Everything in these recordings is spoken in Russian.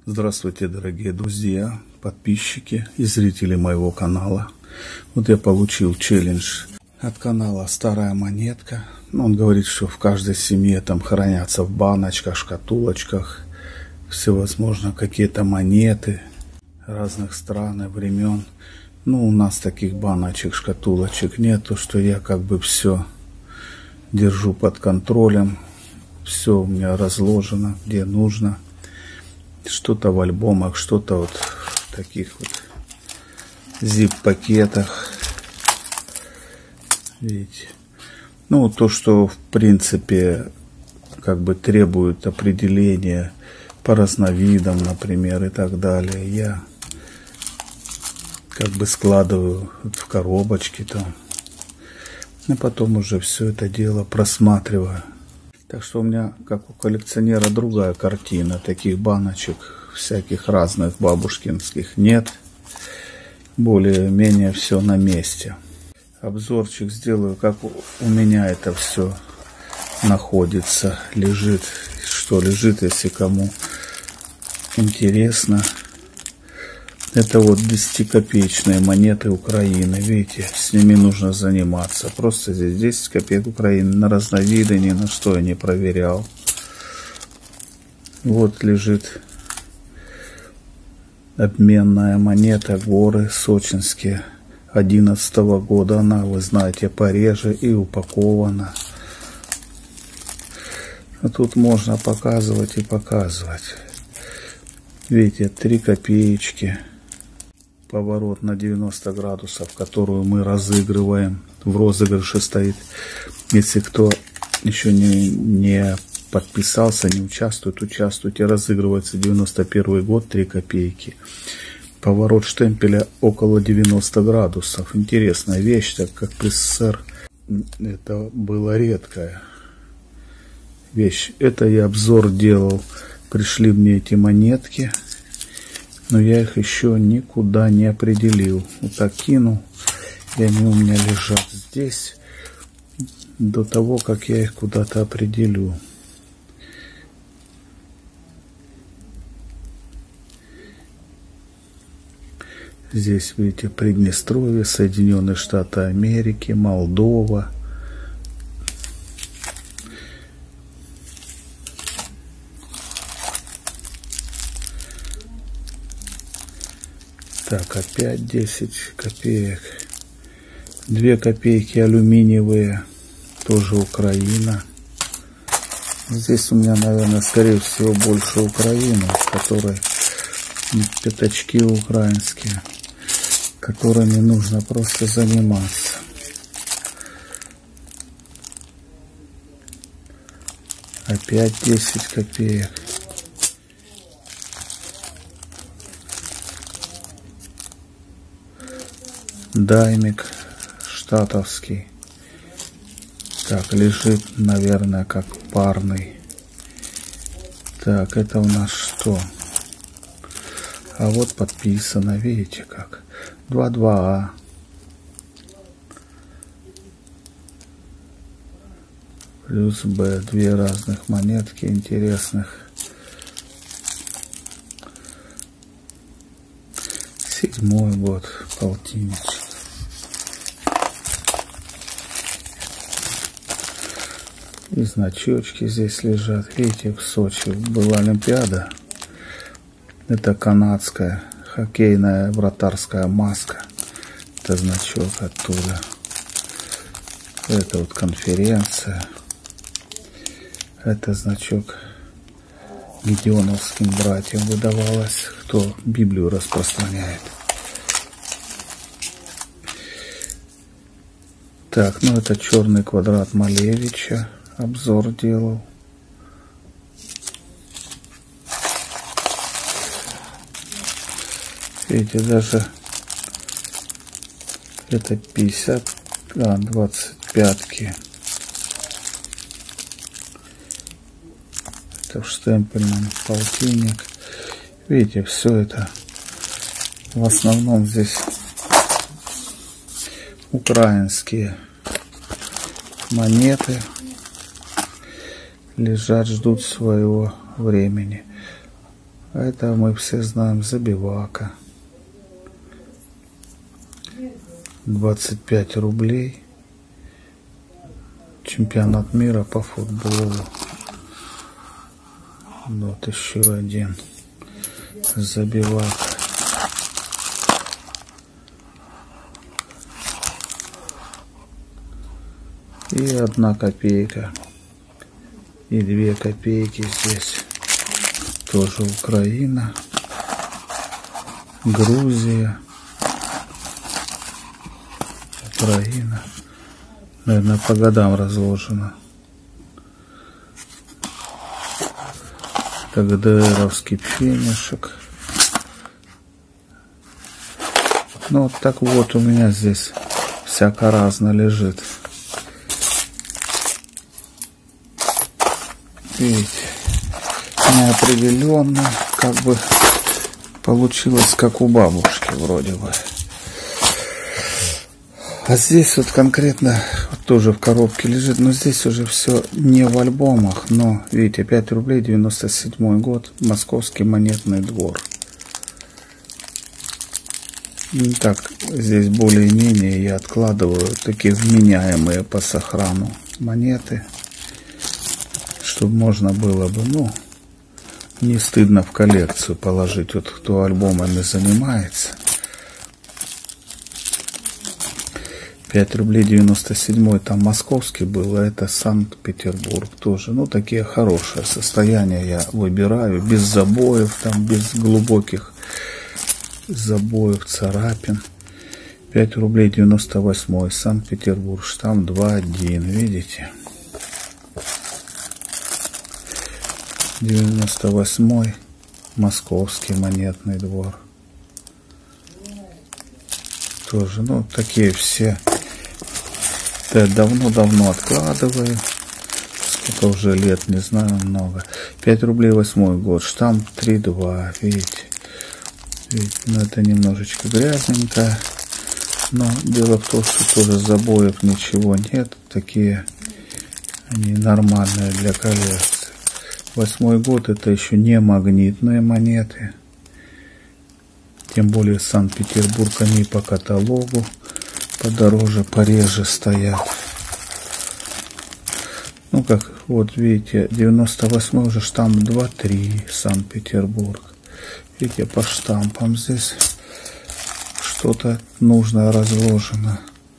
Здравствуйте, дорогие друзья, подписчики и зрители моего канала. Вот я получил челлендж от канала «Старая монетка». Он говорит, что в каждой семье там хранятся в баночках, шкатулочках всевозможно какие-то монеты разных стран и времен. У нас таких баночек, шкатулочек нету, что я как бы все держу под контролем. Все у меня разложено, где нужно. Что-то в альбомах, что-то вот в таких вот zip-пакетах. Видите? То, что в принципе как бы требует определения по разновидам, например, и так далее, я как бы складываю в коробочки там. И потом уже все это дело просматриваю. Так что у меня, как у коллекционера, другая картина. Таких баночек всяких разных бабушкинских нет. Более-менее все на месте. Обзорчик сделаю, как у меня это все находится, лежит. Что лежит, если кому интересно. Это вот 10-копеечные монеты Украины. Видите, с ними нужно заниматься. Просто здесь 10 копеек Украины. На разновиды, ни на что я не проверял. Вот лежит обменная монета горы сочинские 2011 года. Она, вы знаете, пореже и упакована. А тут можно показывать и показывать. Видите, 3 копеечки. Поворот на 90 градусов, которую мы разыгрываем. В розыгрыше стоит. Если кто еще не подписался, не участвует, участвуйте. Разыгрывается 91 год, 3 копейки. Поворот штемпеля около 90 градусов. Интересная вещь, так как при СССР это была редкая вещь. Это я обзор делал. Пришли мне эти монетки. Но я их еще никуда не определил. Вот так кину, и они у меня лежат здесь до того, как я их куда-то определю. Здесь, видите, Приднестровье, Соединенные Штаты Америки, Молдова. Так, опять 10 копеек. 2 копейки алюминиевые, тоже Украина. Здесь у меня, наверное, скорее всего, больше Украины, с которой пятачки украинские, которыми нужно просто заниматься. Опять 10 копеек. Даймик штатовский. Так, лежит, наверное, как парный. Так, это у нас что? А вот подписано, видите как? 22А. Плюс Б. 2 разных монетки интересных. 7-й год, полтинничек. И значочки здесь лежат. Видите, в Сочи была Олимпиада. Это канадская хоккейная вратарская маска. Это значок оттуда. Это вот конференция. Это значок Гедеоновским братьям выдавалось, кто Библию распространяет. Так, это черный квадрат Малевича. Обзор делал. Видите, даже это 25-ки. Это в штемпельном полтинник. Видите, все это в основном здесь украинские монеты лежат, ждут своего времени. А это мы все знаем, забивака. 25 рублей. Чемпионат мира по футболу. Вот еще один. Забивака. И 1 копейка. И 2 копейки здесь. Тоже Украина. Грузия. Украина. Наверное, по годам разложено. Так, ГДРовский пфенишек. Ну, так вот у меня здесь всяко разно лежит. Видите, неопределенно, как бы получилось, как у бабушки вроде бы. А здесь вот конкретно вот тоже в коробке лежит, но здесь уже все не в альбомах, но видите, 5 рублей, 97 год, Московский монетный двор. И так, здесь более-менее я откладываю такие вменяемые по сохрану монеты, чтобы можно было бы, ну, не стыдно в коллекцию положить, вот кто альбомами занимается. 5 рублей 97 там московский был, а это Санкт-Петербург тоже. Ну, такие хорошие состояния я выбираю, без забоев, там, без глубоких забоев, царапин. 5 рублей 98 Санкт-Петербург, штамп 2.1, видите? 98 Московский монетный двор. Тоже, ну, такие все. Я давно-давно откладываю. Сколько уже лет, не знаю, много. 5 рублей 8 год. Штамп 3.2. Видите? Видите, ну, это немножечко грязненько. Но дело в том, что тоже забоев ничего нет. Такие они нормальные для коллекции. 8 год это еще не магнитные монеты. Тем более Санкт-Петербург, они по каталогу подороже, пореже стоят. Ну как, вот видите, 98 уже штамп 2.3 Санкт-Петербург. Видите, по штампам здесь что-то нужное разложено.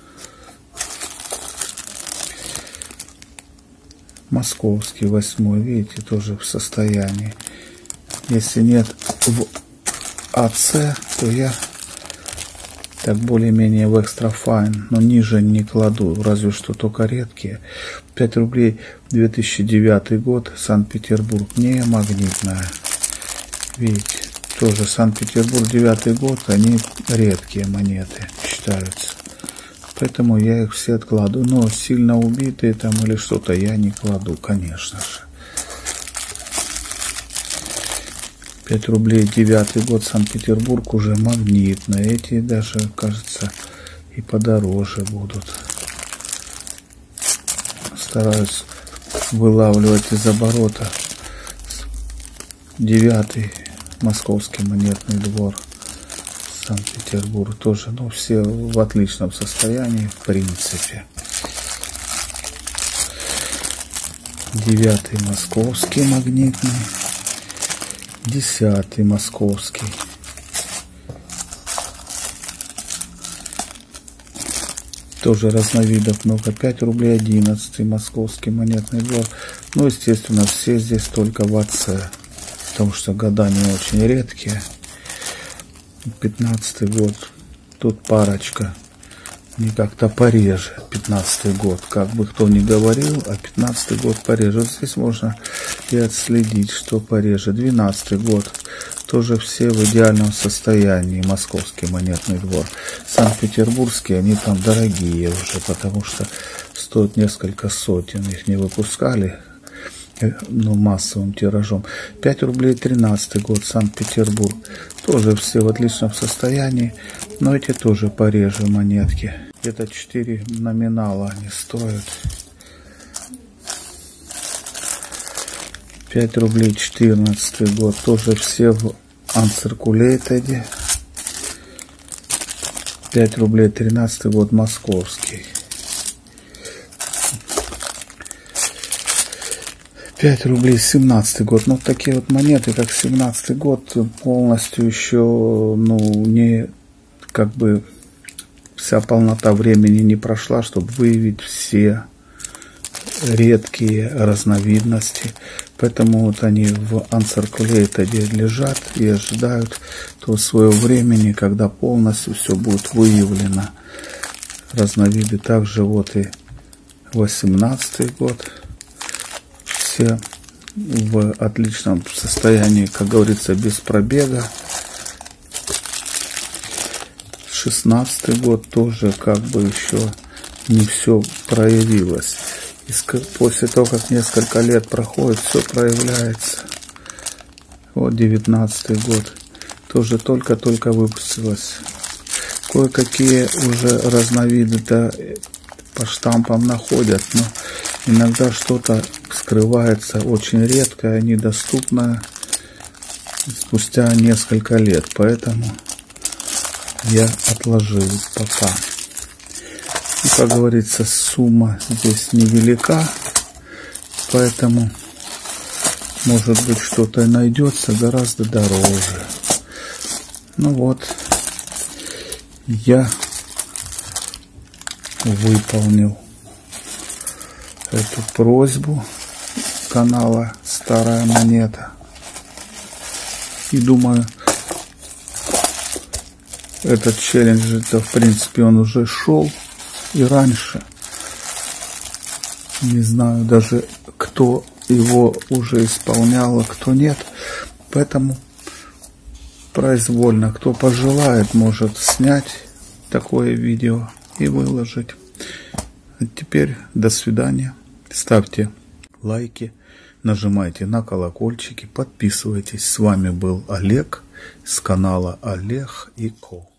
Московский 8, видите, тоже в состоянии. Если нет в АЦ, то я так более-менее в экстра файн, но ниже не кладу, разве что только редкие. 5 рублей 2009 год, Санкт-Петербург, не магнитная. Видите, тоже Санкт-Петербург 9 год, они редкие монеты считаются. Поэтому я их все откладываю. Но сильно убитые там или что-то я не кладу, конечно же. 5 рублей 9 год, Санкт-Петербург, уже магнитные. Эти даже, кажется, и подороже будут. Стараюсь вылавливать из оборота. 9 Московский монетный двор, Санкт-Петербург тоже, ну, все в отличном состоянии, в принципе. 9 Московский магнитный. 10 Московский. Тоже разновидов много. 5 рублей 11 Московский монетный двор. Ну, естественно, все здесь только в АЦ. Потому что года не очень редкие. 15 год. Тут парочка. Не как-то пореже. 15 год. Как бы кто ни говорил, а 15 год пореже. Вот здесь можно и отследить, что пореже. 12 год. Тоже все в идеальном состоянии. Московский монетный двор. Санкт-Петербургские, они там дорогие уже, потому что стоят несколько сотен. Их не выпускали, ну, массовым тиражом. 5 рублей 13 год, Санкт-Петербург. Тоже все в отличном состоянии, но эти тоже пореже монетки. Где-то 4 номинала они стоят. 5 рублей 14 год. Тоже все в Uncirculated. 5 рублей 13 год московский. 5 рублей 17 год. Ну, такие вот монеты, как 17 год, полностью еще, ну, не, как бы, вся полнота времени не прошла, чтобы выявить все редкие разновидности. Поэтому вот они в Uncirculated лежат и ожидают того своего времени, когда полностью все будет выявлено. Разновиды также вот и 18 год. Все в отличном состоянии, как говорится, без пробега. 16 год тоже как бы еще не все проявилось. И после того, как несколько лет проходит, все проявляется. Вот 19 год. Тоже только-только выпустилось. Кое-какие уже разновиды-то по штампам находят, но иногда что-то скрывается очень редкое, недоступное спустя несколько лет. Поэтому я отложил пока. И, как говорится, сумма здесь невелика, поэтому, может быть, что-то найдется гораздо дороже. Ну вот, я выполнил эту просьбу канала «Старая монета». И думаю, этот челлендж, это, в принципе, он уже шел и раньше. Не знаю даже, кто его уже исполнял, а кто нет. Поэтому произвольно, кто пожелает, может снять такое видео и выложить. А теперь до свидания. Ставьте лайки, нажимайте на колокольчики, подписывайтесь. С вами был Олег с канала Олег и Ко.